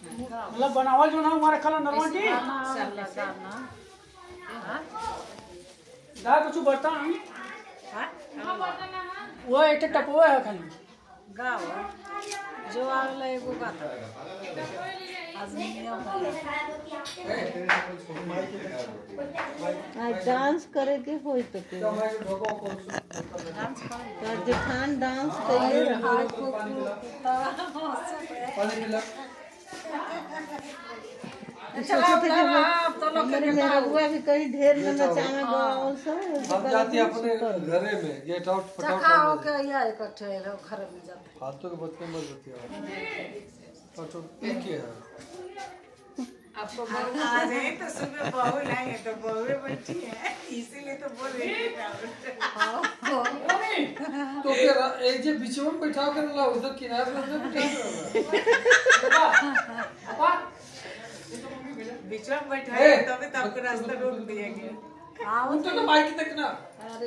मतलब बनावल जो ना हमारे खला नरवा जी दा कुछ बर्तन वो एक टपवा है खाली गाव जो आगला एगो गाता डांस करे के होई तो के जेठान डांस कइले हमारे मेहरुआ भी कहीं ढेर न नचावे गो सब हम जाती अपने घरे में गेट आउट फटाफट चखा होके या इकट्ठे घर में जाते फालतू के बच्चे मत होती है तो एक ही है आपको आ जाए तो सुबह बहू लाएंगे तो बहू बैठी है इसीलिए तो बोल रही तो फिर एक जे बीच में बैठा कर ला उधर किनारे में बैठा बीच में बैठा है तभी तो आपको रास्ता रोक दिया गया। हाँ उनको तो बाइक तक ना